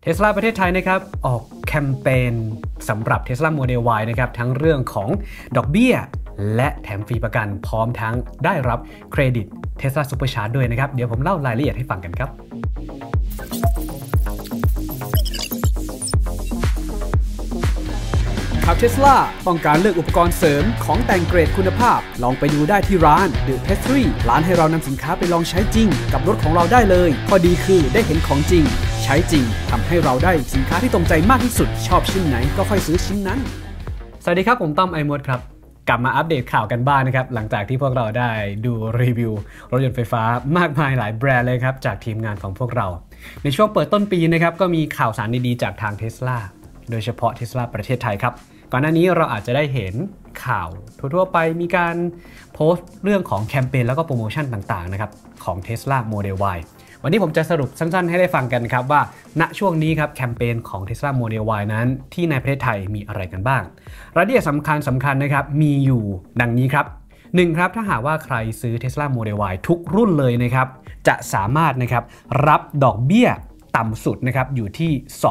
Tesla ประเทศไทยนะครับออกแคมเปญสำหรับ Tesla Model Y นะครับทั้งเรื่องของดอกเบี้ยและแถมฟรีประกันพร้อมทั้งได้รับเครดิต Tesla Supercharge ด้วยนะครับเดี๋ยวผมเล่ารายละเอียดให้ฟังกันครับขับ Tesla ต้องการเลือกอุปกรณ์เสริมของแต่งเกรดคุณภาพลองไปดูได้ที่ร้าน The Pastry ร้านให้เรานำสินค้าไปลองใช้จริงกับรถของเราได้เลยข้อดีคือได้เห็นของจริงใช้จริงทำให้เราได้สินค้าที่ตรงใจมากที่สุดชอบชิ้นไหนก็ค่อยซื้อชิ้นนั้นสวัสดีครับผมต้อมไอมดครับกลับมาอัปเดตข่าวกันบ้างนะครับหลังจากที่พวกเราได้ดูรีวิวรถยนต์ไฟฟ้ามากมายหลายแบรนด์เลยครับจากทีมงานของพวกเราในช่วงเปิดต้นปีนะครับก็มีข่าวสารดีๆจากทาง Tesla โดยเฉพาะ Tesla ประเทศไทยครับก่อนหน้านี้เราอาจจะได้เห็นข่าวทั่วๆไปมีการโพสต์เรื่องของแคมเปญแล้วก็โปรโมชั่นต่างๆนะครับของ Tesla Model Y วันนี้ผมจะสรุปสั้นๆให้ได้ฟังกันครับว่าณช่วงนี้ครับแคมเปญของ Tesla Model Y นั้นที่ในประเทศไทยมีอะไรกันบ้างรายละเอียดสำคัญนะครับมีอยู่ดังนี้ครับ1ครับถ้าหากว่าใครซื้อ Tesla Model Y ทุกรุ่นเลยนะครับจะสามารถนะครับรับดอกเบี้ยต่ำสุดนะครับอยู่ที่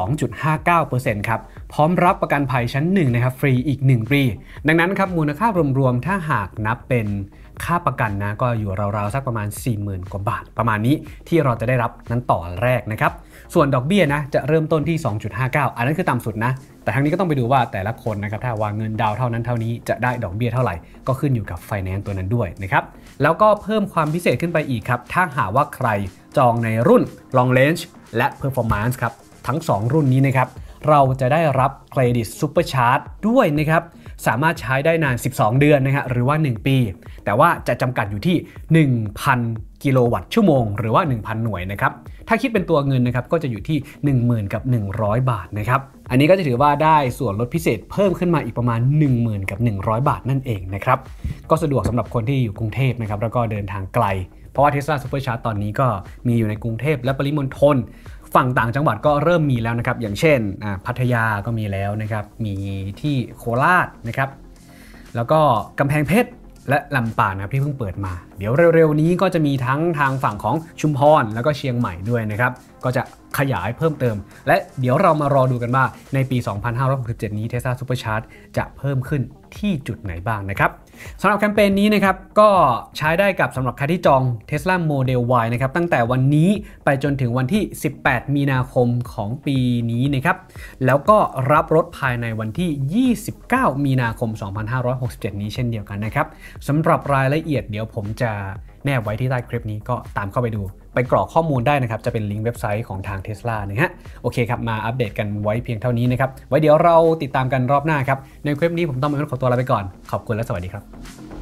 2.59% ครับพร้อมรับประกันภัยชั้น1นะครับฟรีอีก1ปีดังนั้นครับมูลค่ารวมๆถ้าหากนับเป็นค่าประกันนะก็อยู่ราวๆสักประมาณ 40,000 กว่าบาทประมาณนี้ที่เราจะได้รับนั้นต่อแรกนะครับส่วนดอกเบี้ยนะจะเริ่มต้นที่ 2.59 อันนั้นคือต่ำสุดนะแต่ทั้งนี้ก็ต้องไปดูว่าแต่ละคนนะครับถ้าวางเงินดาวเท่านั้นเท่านี้จะได้ดอกเบี้ยเท่าไหร่ก็ขึ้นอยู่กับไฟแนนซ์ตัวนั้นด้วยนะครับแล้วก็เพิ่มความพิเศษขึ้นไปอีกครับถ้าหากว่าใครจองในรุ่น Long Range และ Performance ครับทั้ง2รุ่นนี้นะครับเราจะได้รับเครดิต Supercharge ด้วยนะครับสามารถใช้ได้นาน12เดือนนะครับหรือว่า1ปีแต่ว่าจะจำกัดอยู่ที่ 1,000 กิโลวัตต์ชั่วโมงหรือว่า 1,000 หน่วยนะครับถ้าคิดเป็นตัวเงินนะครับก็จะอยู่ที่ 10,000 กับ 100 บาทนะครับอันนี้ก็จะถือว่าได้ส่วนลดพิเศษเพิ่มขึ้นมาอีกประมาณ 10,000 กับ 100 บาทนั่นเองนะครับก็สะดวกสำหรับคนที่อยู่กรุงเทพนะครับแล้วก็เดินทางไกลเพราะว่า Tesla Supercharge ตอนนี้ก็มีอยู่ในกรุงเทพและปริมณฑลฝั่งต่างจังหวัดก็เริ่มมีแล้วนะครับอย่างเช่นพัทยาก็มีแล้วนะครับมีที่โคราชนะครับแล้วก็กำแพงเพชรและลำปางนะครับที่เพิ่งเปิดมาเดี๋ยวเร็วๆนี้ก็จะมีทั้งทางฝั่งของชุมพรแล้วก็เชียงใหม่ด้วยนะครับก็จะขยายเพิ่มเติมและเดี๋ยวเรามารอดูกันว่าในปี 2567 นี้ Tesla Supercharge จะเพิ่มขึ้นที่จุดไหนบ้างนะครับสำหรับแคมเปญนี้นะครับก็ใช้ได้กับสำหรับใครที่จอง Tesla Model Y นะครับตั้งแต่วันนี้ไปจนถึงวันที่ 18 มีนาคมของปีนี้นะครับแล้วก็รับรถภายในวันที่ 29 มีนาคม 2567 นี้เช่นเดียวกันนะครับสำหรับรายละเอียดเดี๋ยวผมจะแนบไว้ที่ใต้คลิปนี้ก็ตามเข้าไปดูไปกรอกข้อมูลได้นะครับจะเป็นลิงก์เว็บไซต์ของทาง Tesla นะฮะโอเคครับมาอัปเดตกันไว้เพียงเท่านี้นะครับไว้เดี๋ยวเราติดตามกันรอบหน้าครับในคลิปนี้ผมต้องขอตัวลาไปก่อนขอบคุณและสวัสดีครับ